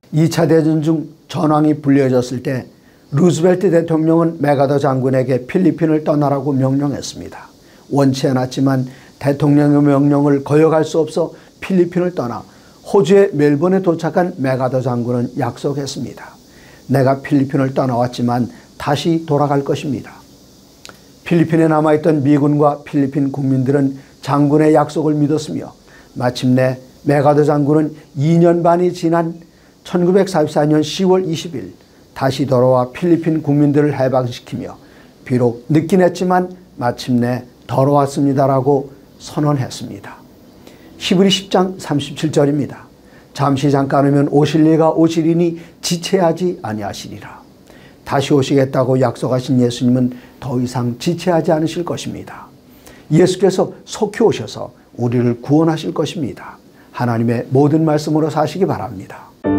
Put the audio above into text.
2차 대전 중 전황이 불리해졌을 때 루즈벨트 대통령은 맥아더 장군에게 필리핀을 떠나라고 명령했습니다. 원치 않았지만 대통령의 명령을 거역할 수 없어 필리핀을 떠나 호주의 멜번에 도착한 맥아더 장군은 약속했습니다. 내가 필리핀을 떠나왔지만 다시 돌아갈 것입니다. 필리핀에 남아있던 미군과 필리핀 국민들은 장군의 약속을 믿었으며 마침내 맥아더 장군은 2년 반이 지난 1944년 10월 20일 다시 돌아와 필리핀 국민들을 해방시키며 비록 늦긴 했지만 마침내 돌아왔습니다라고 선언했습니다. 히브리 10장 37절입니다. 잠시 잠깐 오면 오실 이가 오시리니 지체하지 아니하시리라. 다시 오시겠다고 약속하신 예수님은 더 이상 지체하지 않으실 것입니다. 예수께서 속히 오셔서 우리를 구원하실 것입니다. 하나님의 모든 말씀으로 사시기 바랍니다.